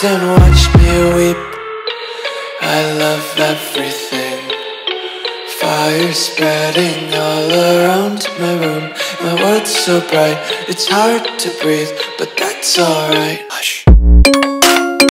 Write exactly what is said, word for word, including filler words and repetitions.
dance and watch me weep. I love everything. Fire spreading all around my room. My world's so bright, it's hard to breathe, but that's alright. Hush.